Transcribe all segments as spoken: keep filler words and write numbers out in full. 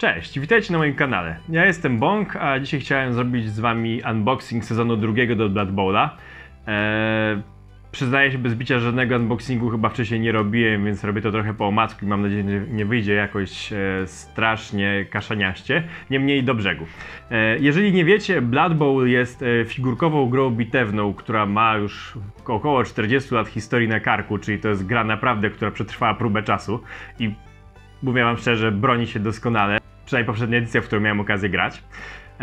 Cześć, witajcie na moim kanale. Ja jestem Bąk, a dzisiaj chciałem zrobić z wami unboxing sezonu drugiego do Blood Bowla. Eee, przyznaję się bez bicia, żadnego unboxingu chyba wcześniej nie robiłem, więc robię to trochę po omacku i mam nadzieję, że nie wyjdzie jakoś e, strasznie kaszaniaście. Niemniej do brzegu. E, jeżeli nie wiecie, Blood Bowl jest e, figurkową grą bitewną, która ma już około czterdziestu lat historii na karku, czyli to jest gra naprawdę, która przetrwała próbę czasu i mówię wam szczerze, broni się doskonale. Przynajmniej poprzednia edycja, w którą miałem okazję grać. Eee,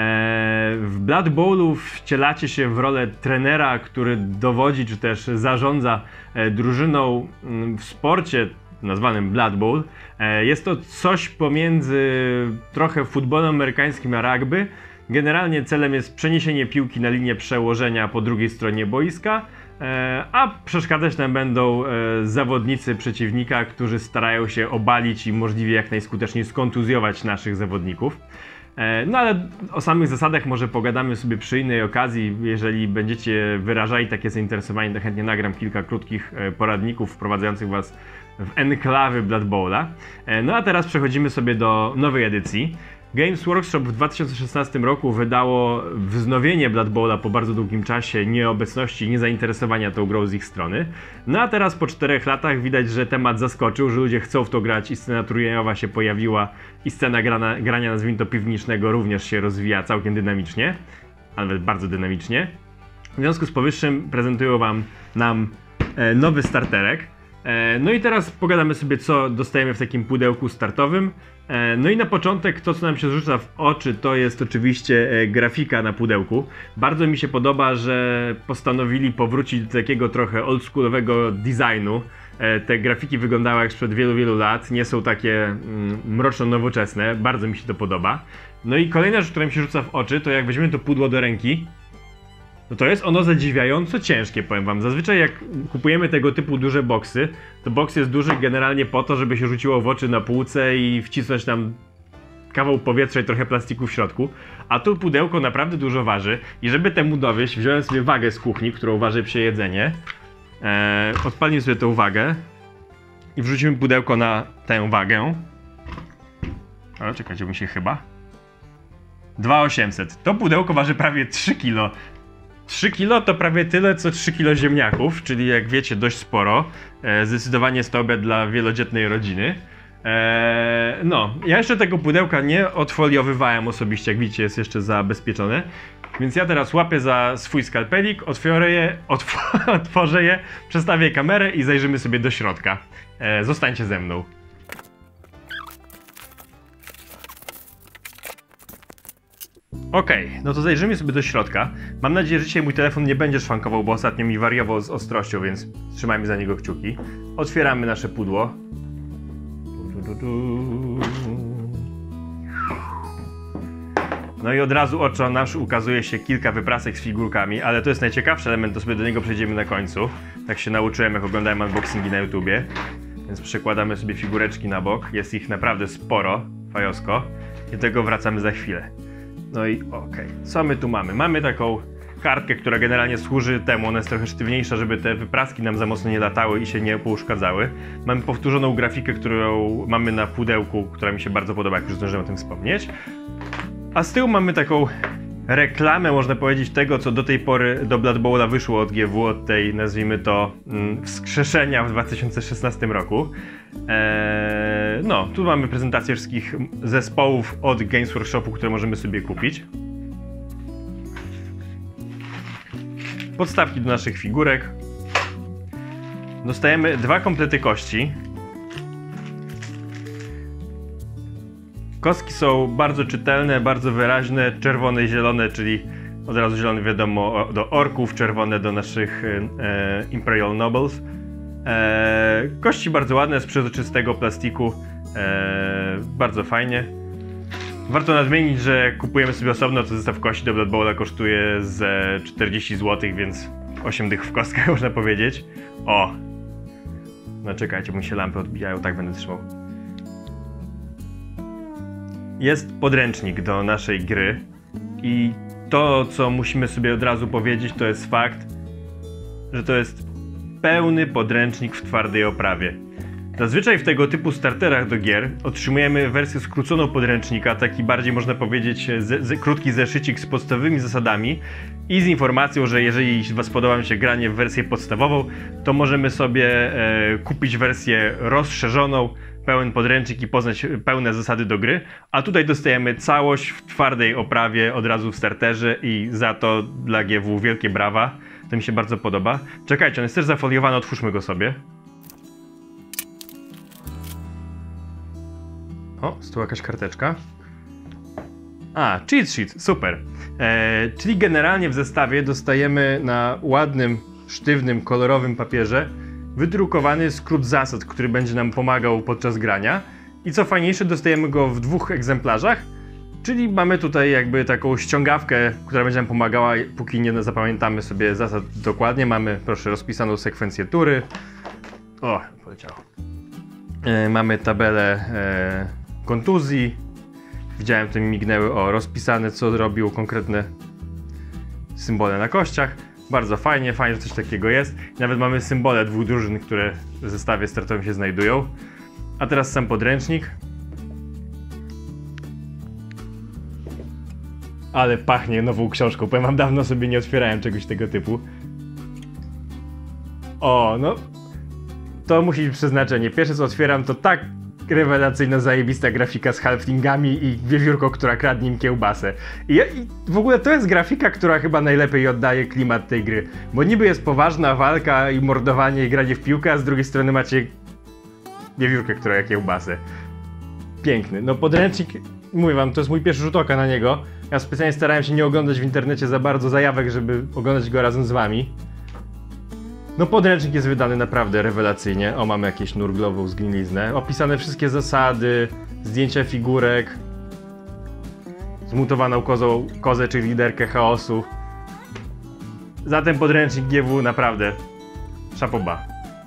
w Blood Bowlu wcielacie się w rolę trenera, który dowodzi czy też zarządza e, drużyną m, w sporcie nazwanym Blood Bowl. E, jest to coś pomiędzy trochę futbolem amerykańskim a rugby. Generalnie celem jest przeniesienie piłki na linię przełożenia po drugiej stronie boiska, e, a przeszkadzać nam będą e, zawodnicy przeciwnika, którzy starają się obalić i możliwie jak najskuteczniej skontuzjować naszych zawodników. E, no ale o samych zasadach może pogadamy sobie przy innej okazji. Jeżeli będziecie wyrażali takie zainteresowanie, to chętnie nagram kilka krótkich e, poradników wprowadzających was w enklawy Blood Bowla. E, no a teraz przechodzimy sobie do nowej edycji. Games Workshop w dwa tysiące szesnastym roku wydało wznowienie Blood Bowla po bardzo długim czasie nieobecności i niezainteresowania tą grą z ich strony. No a teraz po czterech latach widać, że temat zaskoczył, że ludzie chcą w to grać i scena turniejowa się pojawiła i scena grana, grania nazwijmy to piwnicznego również się rozwija całkiem dynamicznie, a nawet bardzo dynamicznie. W związku z powyższym prezentują wam nam e, nowy starterek. No i teraz pogadamy sobie, co dostajemy w takim pudełku startowym. No i na początek to, co nam się rzuca w oczy, to jest oczywiście grafika na pudełku. Bardzo mi się podoba, że postanowili powrócić do takiego trochę oldschoolowego designu. Te grafiki wyglądały jak sprzed wielu, wielu lat, nie są takie mroczno nowoczesne, bardzo mi się to podoba. No i kolejna rzecz, która mi się rzuca w oczy, to jak weźmiemy to pudło do ręki, no to jest ono zadziwiająco ciężkie, powiem wam. Zazwyczaj jak kupujemy tego typu duże boksy, to boks jest duży generalnie po to, żeby się rzuciło w oczy na półce i wcisnąć tam kawał powietrza i trochę plastiku w środku. A tu pudełko naprawdę dużo waży i żeby temu dowieść, wziąłem sobie wagę z kuchni, którą waży przy jedzenie. Eee, odpalimy sobie tę wagę i wrzucimy pudełko na tę wagę. Ale czekajcie, mi się chyba... dwa tysiące osiemset. To pudełko waży prawie trzy kilo. trzy kilo to prawie tyle co trzy kilo ziemniaków, czyli jak wiecie dość sporo. E, zdecydowanie jest to obiad dla wielodzietnej rodziny. E, no, ja jeszcze tego pudełka nie odfoliowywałem osobiście, jak widzicie jest jeszcze zabezpieczone. Więc ja teraz łapię za swój skalpelik, otworzę je, otw otworzę je, przestawię kamerę i zajrzymy sobie do środka. E, zostańcie ze mną. Okej, okay, no to zajrzymy sobie do środka. Mam nadzieję, że dzisiaj mój telefon nie będzie szwankował, bo ostatnio mi wariował z ostrością, więc trzymajmy za niego kciuki. Otwieramy nasze pudło. No i od razu oczom nasz ukazuje się kilka wyprasek z figurkami, ale to jest najciekawszy element, to sobie do niego przejdziemy na końcu. Tak się nauczyłem, jak oglądałem unboxingi na YouTubie. Więc przekładamy sobie figureczki na bok, jest ich naprawdę sporo, fajosko. I do tego wracamy za chwilę. No i okej, okay. Co my tu mamy? Mamy taką kartkę, która generalnie służy temu, ona jest trochę sztywniejsza, żeby te wypraski nam za mocno nie latały i się nie pouszkadzały. Mamy powtórzoną grafikę, którą mamy na pudełku, która mi się bardzo podoba, jak już zdążyłem o tym wspomnieć. A z tyłu mamy taką reklamę, można powiedzieć, tego, co do tej pory do Blood Bowla wyszło od G W, od tej, nazwijmy to, mm, wskrzeszenia w dwa tysiące szesnastym roku. Eee, no, tu mamy prezentację wszystkich zespołów od Games Workshopu, które możemy sobie kupić. Podstawki do naszych figurek. Dostajemy dwa komplety kości. Kostki są bardzo czytelne, bardzo wyraźne, czerwone i zielone, czyli od razu zielony wiadomo do orków, czerwone do naszych e, Imperial Nobles. E, kości bardzo ładne, z przezroczystego plastiku, e, bardzo fajnie. Warto nadmienić, że jak kupujemy sobie osobno, to zestaw kości do Blood Bowla kosztuje ze czterdzieści złotych, więc osiem dych w kostkach można powiedzieć. O! No czekajcie, bo mi się lampy odbijają, tak będę trzymał. Jest podręcznik do naszej gry i to, co musimy sobie od razu powiedzieć, to jest fakt, że to jest pełny podręcznik w twardej oprawie. Zazwyczaj w tego typu starterach do gier otrzymujemy wersję skróconą podręcznika, taki bardziej można powiedzieć ze, ze, krótki zeszycik z podstawowymi zasadami i z informacją, że jeżeli Was podoba się granie w wersję podstawową, to możemy sobie e, kupić wersję rozszerzoną, pełen podręcznik i poznać pełne zasady do gry, a tutaj dostajemy całość w twardej oprawie od razu w starterze i za to dla G W wielkie brawa. To mi się bardzo podoba. Czekajcie, on jest też zafoliowany, otwórzmy go sobie. O, z tu jakaś karteczka. A, cheat sheet, super. Eee, czyli generalnie w zestawie dostajemy na ładnym, sztywnym, kolorowym papierze wydrukowany skrót zasad, który będzie nam pomagał podczas grania. I co fajniejsze, dostajemy go w dwóch egzemplarzach, czyli mamy tutaj jakby taką ściągawkę, która będzie nam pomagała, póki nie zapamiętamy sobie zasad dokładnie. Mamy, proszę, rozpisaną sekwencję tury. O, poleciało. E, mamy tabelę e, kontuzji. Widziałem, to mi mignęły, o, rozpisane, co robią konkretne symbole na kościach. Bardzo fajnie, fajnie, że coś takiego jest. Nawet mamy symbole dwóch drużyn, które w zestawie startowym się znajdują. A teraz sam podręcznik. Ale pachnie nową książką. Powiem wam, dawno sobie nie otwierałem czegoś tego typu. O, no. To musi być przeznaczenie. Pierwsze co otwieram, to tak rewelacyjna, zajebista grafika z halflingami i wiewiórką, która kradnie im kiełbasę. I, I w ogóle to jest grafika, która chyba najlepiej oddaje klimat tej gry. Bo niby jest poważna walka i mordowanie i granie w piłkę, a z drugiej strony macie wiewiórkę, która je kiełbasę. Piękny. No podręcznik, mówię wam, to jest mój pierwszy rzut oka na niego. Ja specjalnie starałem się nie oglądać w internecie za bardzo zajawek, żeby oglądać go razem z wami. No podręcznik jest wydany naprawdę rewelacyjnie. O, mamy jakieś nurglową zgniliznę. Opisane wszystkie zasady, zdjęcia figurek, zmutowaną kozą, kozę czy liderkę chaosu. Zatem podręcznik G W naprawdę szapoba.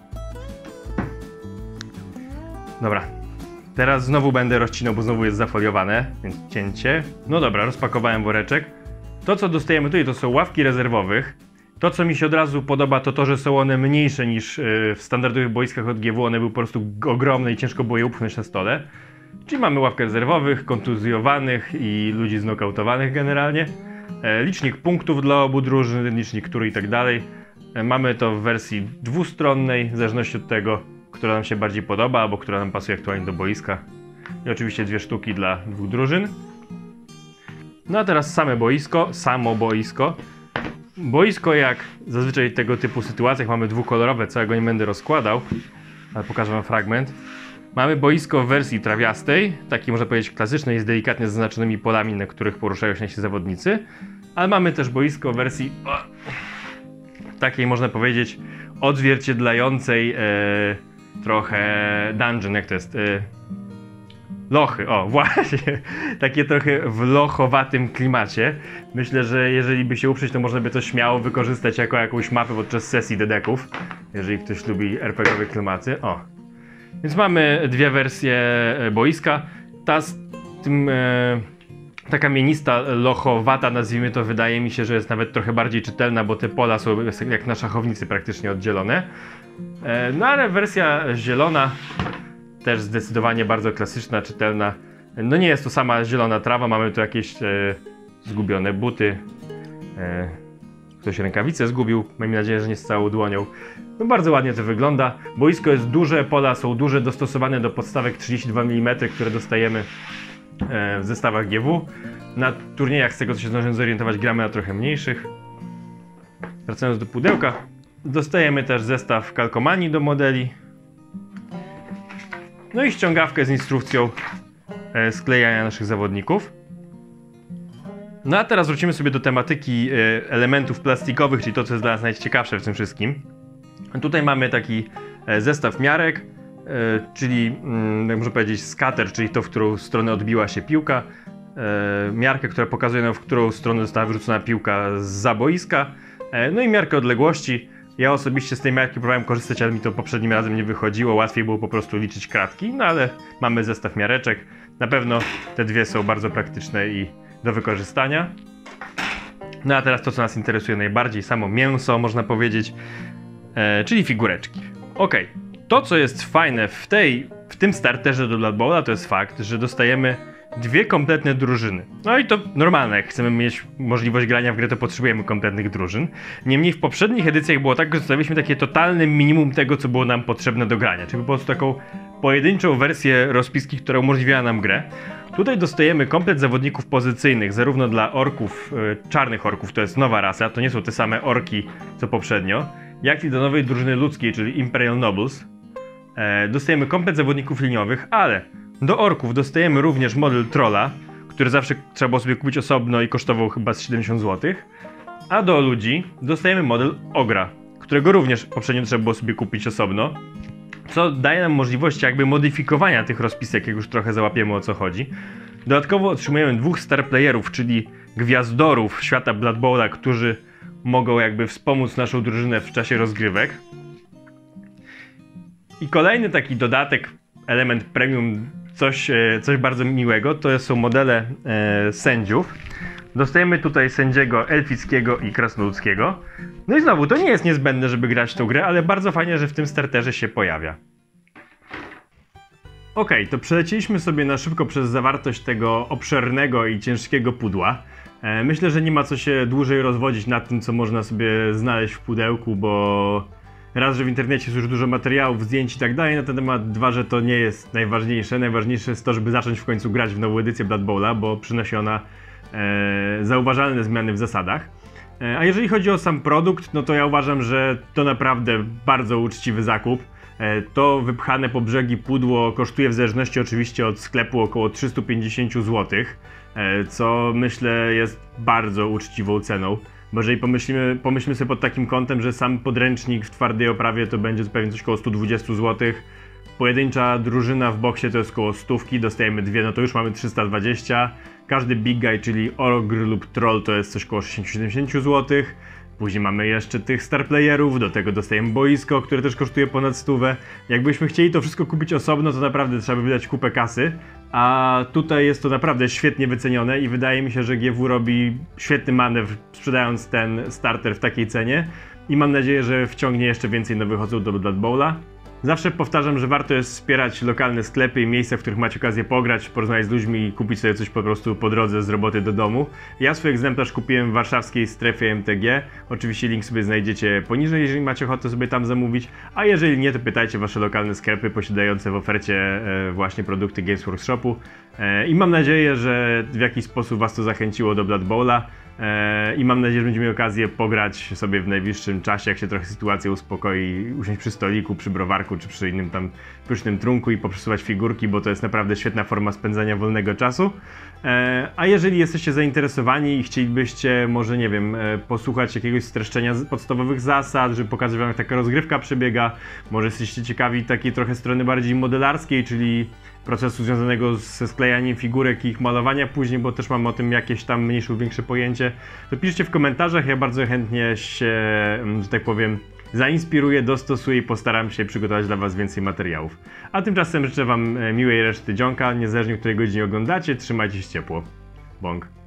Dobra, teraz znowu będę rozcinał, bo znowu jest zafoliowane, więc cięcie. No dobra, rozpakowałem woreczek. To co dostajemy tutaj to są ławki rezerwowych. To co mi się od razu podoba to to, że są one mniejsze niż w standardowych boiskach od G W, one były po prostu ogromne i ciężko było je upchnąć na stole. Czyli mamy ławkę rezerwowych, kontuzjowanych i ludzi znokautowanych generalnie. Licznik punktów dla obu drużyn, licznik tury i tak dalej. Mamy to w wersji dwustronnej, w zależności od tego, która nam się bardziej podoba, albo która nam pasuje aktualnie do boiska. I oczywiście dwie sztuki dla dwóch drużyn. No a teraz same boisko, samo boisko. Boisko, jak zazwyczaj w tego typu sytuacjach, mamy dwukolorowe, całego nie będę rozkładał, ale pokażę wam fragment. Mamy boisko w wersji trawiastej, takiej można powiedzieć klasycznej, z delikatnie zaznaczonymi polami, na których poruszają się nasi zawodnicy. Ale mamy też boisko w wersji o, takiej, można powiedzieć, odzwierciedlającej e, trochę dungeon, jak to jest? E, lochy, o właśnie, takie trochę w lochowatym klimacie. Myślę, że jeżeli by się uprzeć, to można by to śmiało wykorzystać jako jakąś mapę podczas sesji dedeków, jeżeli ktoś lubi er pe gie owe klimaty. O. Więc mamy dwie wersje boiska. Ta z tym, e, ta kamienista, lochowata, nazwijmy to, wydaje mi się, że jest nawet trochę bardziej czytelna, bo te pola są jak na szachownicy praktycznie oddzielone. E, no ale wersja zielona też zdecydowanie bardzo klasyczna, czytelna. No nie jest to sama zielona trawa, mamy tu jakieś e, zgubione buty. E, ktoś rękawice zgubił, mam nadzieję, że nie z całą dłonią. No bardzo ładnie to wygląda. Boisko jest duże, pola są duże, dostosowane do podstawek trzydzieści dwa milimetry, które dostajemy e, w zestawach G W. Na turniejach, z tego co się zdążyłem zorientować, gramy na trochę mniejszych. Wracając do pudełka, dostajemy też zestaw kalkomanii do modeli. No i ściągawkę z instrukcją e, sklejania naszych zawodników. No a teraz wrócimy sobie do tematyki e, elementów plastikowych, czyli to, co jest dla nas najciekawsze w tym wszystkim. Tutaj mamy taki e, zestaw miarek, e, czyli, mm, jak można powiedzieć, skater, czyli to, w którą stronę odbiła się piłka. E, miarkę, która pokazuje nam, w którą stronę została wyrzucona piłka zza boiska. E, no i miarkę odległości. Ja osobiście z tej miarki próbowałem korzystać, ale mi to poprzednim razem nie wychodziło. Łatwiej było po prostu liczyć kratki, no ale mamy zestaw miareczek. Na pewno te dwie są bardzo praktyczne i do wykorzystania. No a teraz to, co nas interesuje najbardziej, samo mięso, można powiedzieć, e, czyli figureczki. Ok, To, co jest fajne w, tej, w tym starterze do Blood Bowla, to jest fakt, że dostajemy dwie kompletne drużyny. No i to normalne, jak chcemy mieć możliwość grania w grę, to potrzebujemy kompletnych drużyn. Niemniej w poprzednich edycjach było tak, że dostawiliśmy takie totalne minimum tego, co było nam potrzebne do grania, czyli po prostu taką pojedynczą wersję rozpiski, która umożliwiała nam grę. Tutaj dostajemy komplet zawodników pozycyjnych, zarówno dla orków, yy, czarnych orków, to jest nowa rasa, to nie są te same orki co poprzednio, jak i do nowej drużyny ludzkiej, czyli Imperial Nobles. E, dostajemy komplet zawodników liniowych, ale do orków dostajemy również model trolla, który zawsze trzeba było sobie kupić osobno i kosztował chyba z siedemdziesiąt złotych. A do ludzi dostajemy model ogra, którego również poprzednio trzeba było sobie kupić osobno, co daje nam możliwość jakby modyfikowania tych rozpisek, jak już trochę załapiemy, o co chodzi. Dodatkowo otrzymujemy dwóch star playerów, czyli gwiazdorów świata Blood Bowla, którzy mogą jakby wspomóc naszą drużynę w czasie rozgrywek. I kolejny taki dodatek, element premium, coś, coś bardzo miłego, to są modele e, sędziów. Dostajemy tutaj sędziego elfickiego i krasnoludzkiego. No i znowu, to nie jest niezbędne, żeby grać w tą grę, ale bardzo fajnie, że w tym starterze się pojawia. Ok, to przelecieliśmy sobie na szybko przez zawartość tego obszernego i ciężkiego pudła. E, myślę, że nie ma co się dłużej rozwodzić nad tym, co można sobie znaleźć w pudełku, bo raz, że w internecie jest już dużo materiałów, zdjęć i tak dalej na ten temat, dwa, że to nie jest najważniejsze. Najważniejsze jest to, żeby zacząć w końcu grać w nową edycję Blood Bowla, bo przynosi ona e, zauważalne zmiany w zasadach. E, a jeżeli chodzi o sam produkt, no to ja uważam, że to naprawdę bardzo uczciwy zakup. E, to wypchane po brzegi pudło kosztuje w zależności oczywiście od sklepu około trzysta pięćdziesiąt złotych, e, co myślę jest bardzo uczciwą ceną. Bo jeżeli pomyślimy, pomyślmy sobie pod takim kątem, że sam podręcznik w twardej oprawie to będzie pewnie coś około sto dwadzieścia złotych, pojedyncza drużyna w boksie to jest około stówki, dostajemy dwie, no to już mamy trzysta dwadzieścia, każdy big guy, czyli ogr lub troll, to jest coś około sześćdziesiąt do siedemdziesięciu złotych, później mamy jeszcze tych star playerów, do tego dostajemy boisko, które też kosztuje ponad stówę. Jakbyśmy chcieli to wszystko kupić osobno, to naprawdę trzeba by wydać kupę kasy, a tutaj jest to naprawdę świetnie wycenione i wydaje mi się, że G W robi świetny manewr, sprzedając ten starter w takiej cenie i mam nadzieję, że wciągnie jeszcze więcej nowych osób do Blood Bowla. Zawsze powtarzam, że warto jest wspierać lokalne sklepy i miejsca, w których macie okazję pograć, porozmawiać z ludźmi i kupić sobie coś po prostu po drodze z roboty do domu. Ja swój egzemplarz kupiłem w warszawskiej strefie M T G. Oczywiście link sobie znajdziecie poniżej, jeżeli macie ochotę sobie tam zamówić. A jeżeli nie, to pytajcie wasze lokalne sklepy posiadające w ofercie e, właśnie produkty Games Workshopu. E, I mam nadzieję, że w jakiś sposób was to zachęciło do Blood Bowla. I mam nadzieję, że będziemy mieli okazję pograć sobie w najbliższym czasie, jak się trochę sytuacja uspokoi, usiąść przy stoliku, przy browarku czy przy innym tam pysznym trunku i poprzesuwać figurki, bo to jest naprawdę świetna forma spędzania wolnego czasu. A jeżeli jesteście zainteresowani i chcielibyście może, nie wiem, posłuchać jakiegoś streszczenia podstawowych zasad, żeby pokazać wam, jak taka rozgrywka przebiega, może jesteście ciekawi takiej trochę strony bardziej modelarskiej, czyli procesu związanego ze sklejaniem figurek i ich malowania później, bo też mam o tym jakieś tam mniejsze lub większe pojęcie, to piszcie w komentarzach, ja bardzo chętnie się, że tak powiem, zainspiruję, dostosuję i postaram się przygotować dla was więcej materiałów. A tymczasem życzę wam miłej reszty dzionka, niezależnie w której godzinie oglądacie, trzymajcie się ciepło. Bąk.